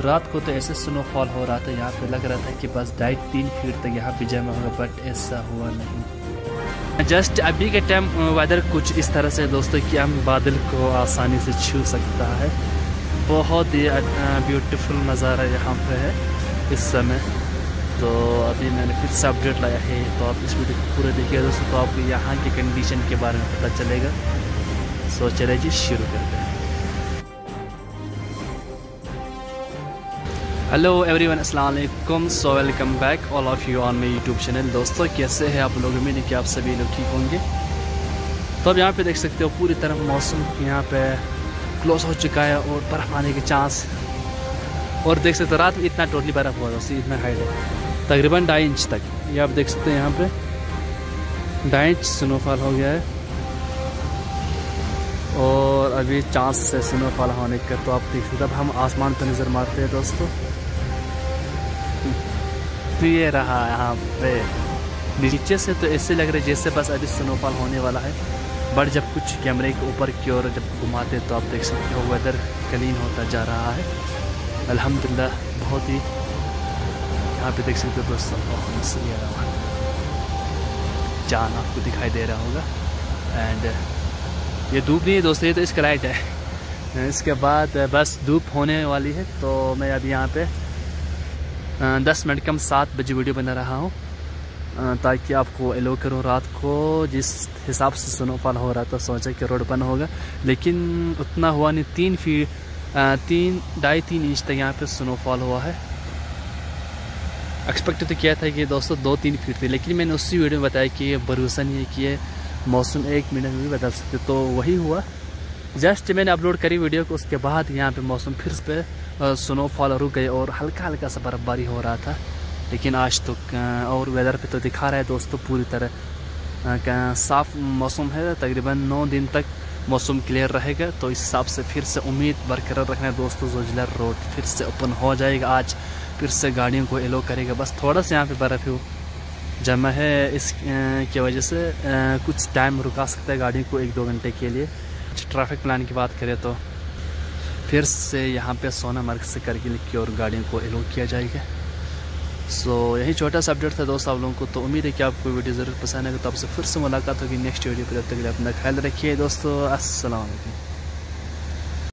रात को तो ऐसे स्नोफॉल हो रहा था, यहाँ पे लग रहा था कि बस 2.5-3 फीट तक यहाँ पे जमा होगा, बट ऐसा हुआ नहीं। जस्ट अभी के टाइम वेदर कुछ इस तरह से दोस्तों कि हम बादल को आसानी से छू सकता है। बहुत ही ब्यूटीफुल नज़ारा यहाँ पे है इस समय। तो अभी मैंने फिर से अपडेट लाया है, तो आप इस वीडियो को पूरा देखिए दोस्तों, तो आपको यहाँ की कंडीशन के बारे में पता चलेगा। सो चलिए जी शुरू करते हैं। हेलो एवरीवन, अस्सलाम वालेकुम। So welcome back all of you on my YouTube channel. दोस्तों कैसे हैं आप लोग? उम्मीद है कि आप सभी लोग ठीक होंगे। तो अब यहाँ पे देख सकते हो पूरी तरह मौसम यहाँ पे क्लोज हो चुका है और बर्फ़ आने के चांस। और देख सकते हो रात में इतना टोटली बर्फ़ हुआ दोस्तों, इतना हाइट है तकरीबन 2.5 इंच तक। ये आप देख सकते हैं यहाँ पे 2.5 इंच स्नोफॉल हो गया है और अभी चांस है स्नोफॉल होने का। तो आप देख सकते हो, अब हम आसमान पर नज़र मारते हैं दोस्तों, तो ये रहा यहाँ पे नीचे से तो ऐसे लग रहा है जैसे बस अभी स्नोफॉल होने वाला है, बट जब कुछ कैमरे के ऊपर की ओर जब घुमाते तो आप देख सकते हो वेदर क्लीन होता जा रहा है अल्हम्दुलिल्लाह। बहुत ही यहाँ पे देख सकते हो दोस्तों, चांद आपको दिखाई दे रहा होगा। एंड ये धूप नहीं है दोस्तों, ये तो इसका लाइट है। इसके बाद बस धूप होने वाली है, तो मैं अभी यहाँ पे 10 मिनट कम 7 बजे वीडियो बना रहा हूँ, ताकि आपको एलो करूँ। रात को जिस हिसाब से स्नोफॉल हो रहा था सोचा कि रोड बंद होगा, लेकिन उतना हुआ नहीं। 2.5-3 इंच तक यहाँ पे स्नोफॉल हुआ है। एक्सपेक्ट तो किया था कि दोस्तों 2-3 फीट थी, लेकिन मैंने उसी वीडियो में बताया कि ये भरोसा नहीं है कि ये मौसम 1 मिनट में भी बदल सकते, तो वही हुआ। जस्ट मैंने अपलोड करी वीडियो को, उसके बाद यहाँ पे मौसम फिर से स्नोफॉल रुक गए और हल्का हल्का सा बर्फबारी हो रहा था। लेकिन आज तो और वेदर पे तो दिखा रहा है दोस्तों पूरी तरह साफ़ मौसम है। तकरीबन 9 दिन तक मौसम क्लियर रहेगा, तो इस हिसाब से फिर से उम्मीद बरकरार रखना है दोस्तों। जोजिला रोड फिर से ओपन हो जाएगा आज, फिर से गाड़ियों को एलो करेगा। बस थोड़ा सा यहाँ पे बर्फ़ जमा है, इस की वजह से कुछ टाइम रुका सकता है गाड़ी को 1-2 घंटे के लिए। ट्रैफिक प्लान की बात करें तो फिर से यहाँ पे सोनामर्ग से करगिल की और गाड़ियों को एलो किया जाएगा। सो यही छोटा सा अपडेट था दोस्तों आप लोगों को। तो उम्मीद है कि आपको वीडियो ज़रूर पसंद आएगा। तो आपसे फिर से मुलाकात होगी नेक्स्ट वीडियो पर। तब तक अपना ख्याल रखिए दोस्तों। अस्सलाम वालेकुम।